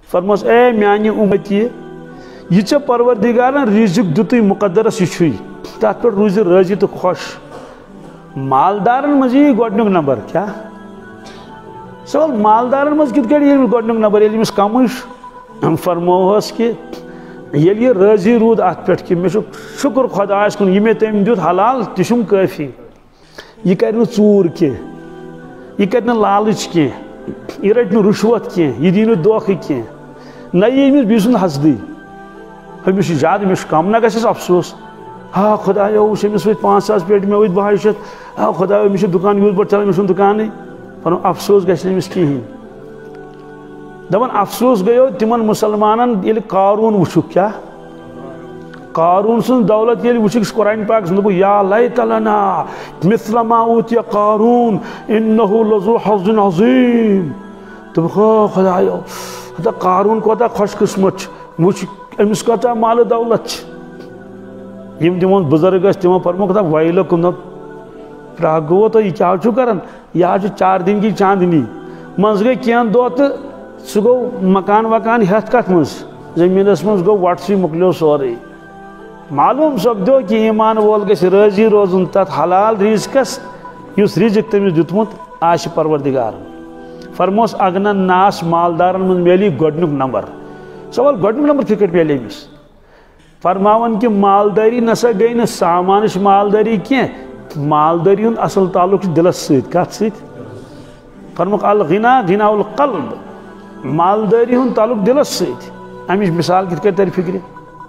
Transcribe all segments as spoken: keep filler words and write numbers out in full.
فرموس اے میانی امتی یہ چھ پروردگارن رزق دتوی مقدرس یہ تات پہ روز راضی تو خوش مالدارن مز یہ گۄڈنیُک نمبر کیا سوال مالدارن مز کت کڑ یہ گۄڈنیُک نمبر ییٚلہِ أمِس کمٕے چھُ فرموہس کہ ییٚلہِ یہِ راضی روٗد اتھ پٮ۪ٹھ کہ مےٚ چھُ شکر خۄدایس کُن یہِ مےٚ تٔمۍ دیُت حلال تہِ چھُم کٲفی یہ کر نہٕ ژوٗر کینٛہہ یہ کر نہٕ لالٕچ کینٛہہ یہ رٹہِ نہٕ رُشوت کینٛہہ یہ دی نہٕ دھوکہٕ کینٛہہ نہ یی أمِس بیٚیہِ سُنٛد حسدٕے أمِس چھُ زیادٕ مےٚ چھُ کم نہ گژھٮ۪س افسوس ہا خدایا وٕچھ أمِس وٲتۍ پانٛژھ ساس پیٹہِ مےٚ وٲتۍ بہے شیٚتھ ہا خدایا أمِس چھُ دُکان یوٗت بوٚڑ چلان مےٚ چھُنہٕ دُکانٕے پنُن افسوس گژھِ نہٕ أمِس کِہیٖنۍ دپان افسوس گٔیو تِمن مُسلمانن ییٚلہِ قارون وٕچھُکھ کیٛاہ قارون سٕنٛز دولت ییٚلہِ وٕچھُکھ قرآنہِ پاکس دوٚپُکھ یا لیت لنا مثل ما اوتِیَ قارون انه لذو حظ عظیٖم دوٚپُکھ او خدایا ہتا قارون کوتاہ خۄش قٕسمت چھُ وٕچھ أمِس کوتاہ مالہٕ دولت چھِ یم تمن بزرگ ٲسۍ تمو فرمووُکھ دپ ویلکُم دپ فراق گوٚوٕ تۄہہِ یہِ کیٛاہ چھُو کران یہِ حظ چھُ چار دِن کی چاندنی منٛزٕ گٔے کینٛہہ دۄہ تہٕ سُہ گوٚو مکان وکان ہٮ۪تھ کتھ منٛز زٔمیٖنس منٛز گوٚو وٹسٕے مۄکلیو سورُے معلوٗم سپدیو کہِ ایٖمان وول گژھِ رٲضی روزُن تتھ حلال رزقس یُس رزق تٔمِس دیُتمُت آسہِ پروردگارن فرموس اگنن ناس مالدارن منٛز میلی گۄڈنیُک نمبر سوال گۄڈنیُک نمبر کِتھ کٲٹھۍ میلہِ أمِس فرماون کہ مالداری نسا گئی نہ سامانش مالداری کی مالداری ہند اصل تعلق دلس ست کت ست فرموک الغنا غنا القلب مالداری ہند تعلق دلس ست امچ مثال کت کر تر فکر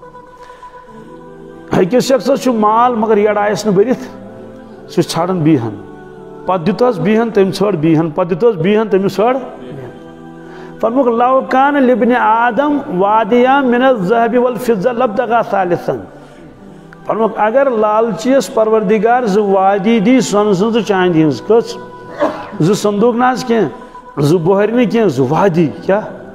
أکِس شخصس چھُ مال مگر یڑ آیس نہٕ بٔرِتھ سُہ چھُ ژھانڈان بیہن پتہٕ دِتہس بیہن تٔمۍ ژھٲر بیہن پتہٕ دِتہس بیہن تٔمِس ژھٲر فرموک لو کان لبن آدم وادیا من الذهب والفضة لابتغى ثالثا فرموک اگر لالچیس پروردگار ز وادی دی سون سن تو چاندی ہنز کس ز صندوق ناز کیا ز بوہرنی کیا ز وادی کیا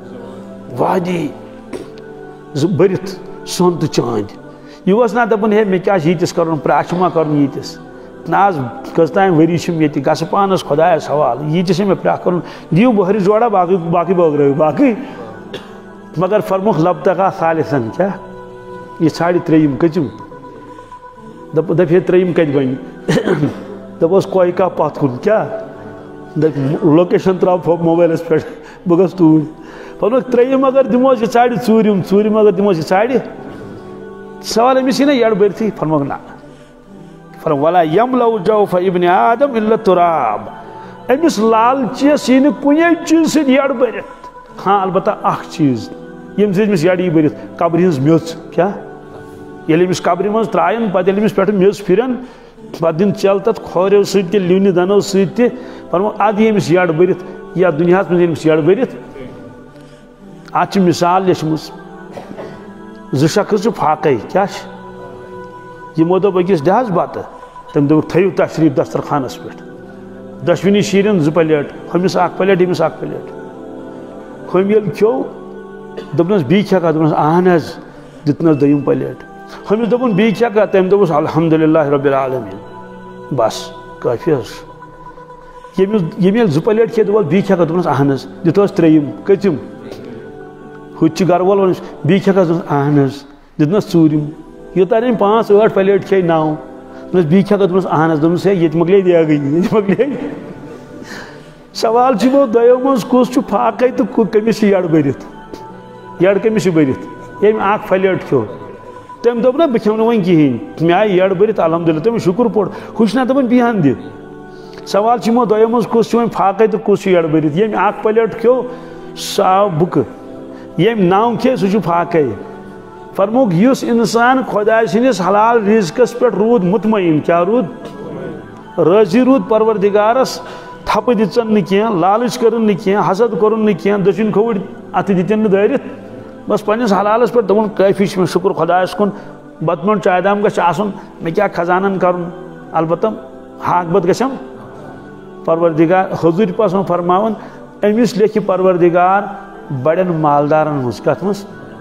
وادی ز برت سون تو چاند یہ نا دپن ہے میں کیا یتس کرن پراچما کرن یتس ناز کستان وری چھم یتی گس پانس خدایا سوال یتس میں پرا کرن دیو بہری جوڑا باقی باقی بغرو باقی مگر فرموک لبتغا ثالثا کیا یہ ساڑی تریم کچم دپ دپ یہ تریم کت بن دپ اس کوئی کا پات کن کیا دپ لوکیشن تراو موبائلس پہ بگس تو فرموک تریم اگر دموس یہ ساڑی ژورم ژورم اگر دموس یہ ساڑی سوال امس یہ یڑ برتھی فرموک نا فرم ولا یملو جوف ابن آدم الا تراب امس لالچیس یہ کنے چیز سے یڑ برت ہاں البتہ اخ چیز یم سے امس یڑ برت قبر ہز میوچ کیا یل امس قبر مز ترائن پتہ امس پہ میوچ پھرن پتہ دن چل تت کھوریو ست تہ لونہ دنو ست تہ فرمو اد امس یڑ برت یا دنیا مز امس یڑ برت ات مثال لیچمس ز شخص فاقے کیا یمو دوپ أکِس دِ حظ بتہٕ تٔمۍ دوٚپُکھ تھٲیِو تشریٖف دسترخانس پٮ۪ٹھ دۄشوٕنی شیرٮ۪ن زٕ پلیٹ ہُمِس اکھ پلیٹ ییٚمِس اکھ پلیٹ ہُمۍ ییٚلہِ کھیوٚو دوٚپنس بیٚیہِ کھٮ۪کھا دوٚپنس اہن حظ دِتنس دوٚیِم پلیٹ ہُمِس دوٚپُن بیٚیہِ کھٮ۪کھا تٔمۍ دوٚپُس الحمدللہ رب العالمین بس کٲفی حظ ییٚمِس ییٚمۍ ییٚلہِ زٕ پلیٹ کھیٚیہِ دوٚپس بیٚیہِ کھٮ۪کھا دوٚپنس اہن حظ دِتہوس ترٛیٚیِم کٔژِم ہُتہِ چھُ گرٕ وول ونس بیٚیہِ کھٮ۪کھا دوٚپنس اہن حظ دِتنس ژوٗرِم یوتانۍ أمۍ پانٛژھ ٲٹھ پلیٹ کھیٚیہِ نو دوٚپنس بیٚیہِ کھٮ۪کھا دوٚپنس اہن حظ دوٚپنس ہے ییٚتہِ مۄکلے دیگٕے ییٚتہِ مۄکلے سوال چھُ یِمو دۄیو منٛز کُس چھُ فاقے تہٕ کٔمِس چھِ یڑ بٔرِتھ یڑ کٔمِس چھِ بٔرِتھ ییٚمۍ اکھ پلیٹ کھیوٚو تٔمۍ دوٚپ نہ بہٕ کھٮ۪مہٕ نہٕ وۄنۍ کِہیٖنۍ مےٚ آیہِ یڑ بٔرِتھ الحمدللہ تٔمِس شُکر پوٚر ہُہ چھُ نا دپان بیٚہن دِ سوال چھُ یِمو دۄیو منٛز کُس چھُ وۄنۍ فاقے تہٕ کُس چھُ یڑ بٔرِتھ ییٚمۍ اکھ پلیٹ کھیوٚو سُہ آو بُکہٕ ییٚمۍ نو کھیٚیہِ سُہ چھُ فاقے فرموک یُس انسان خۄداے سٕنٛدِس حلال رزقس پٮ۪ٹھ روٗد مطمعین کیٛاہ روٗد رٲضی روٗد پروردگارس تھپہٕ دِژن نہٕ کینٛہہ لالٕچ کٔرٕن نہٕ کینٛہہ حسد کوٚرُن نہٕ کینٛہہ دٔچھِنۍ کھووٕرۍ اتھٕ دِتِن نہٕ دٲرِتھ بس پننس حلالس پٮ۪ٹھ دوٚپُن کٲفی چھُ مےٚ شُکر خۄدایس کُن بتہٕ میوٚنٛڈ چاے دام گژھِ آسُن مےٚ کیٛاہ خزانن کرُن البتہ ہاکھ بتہٕ گژھم پروردگار حضوٗرِ پاسم فرماوان أمِس لیکھِ پروردگار بڑٮ۪ن مالدارن ہٕنٛز کتھ منٛز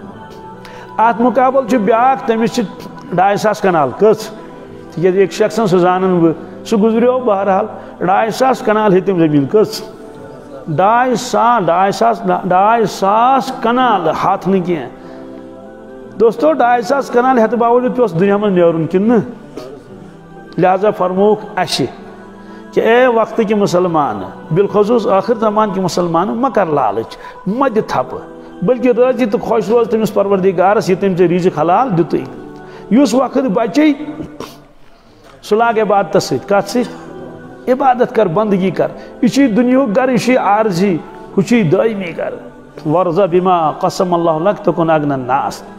ات مقابل چھُ بیٛاکھ تٔمِس چھِ ڈاے ساس کنال کٔژ تِکیٛازِ أکۍ شخصن سُہ زانن بہٕ سُہ گُزریو بہرحال ڈاے ساس کنال ہے تٔمۍ زٔمیٖن کٔژ ڈائی ساس ڈائی ساس ڈائی ساس کنال ہاتھ نہیں کیا دوستو ڈائی ساس کنال ہتھ باوجود پیوس دنیا میں نیرون کن لہذا فرموک اشی کہ اے وقت کی مسلمان بالخصوص آخر زمان کی مسلمان مکر لالچ مد تھپ بلکہ راضی تو خوش روز تمس پروردگارس یہ تم رزق حلال دتئی اس وقت بچی سہ لاگ عبادت ست کت ست عبادت کر بندگی کر یہ دنیا گر یہ عارضی ہچی دائمی کر ورزہ بما قسم اللہ لک تکن اغنى الناس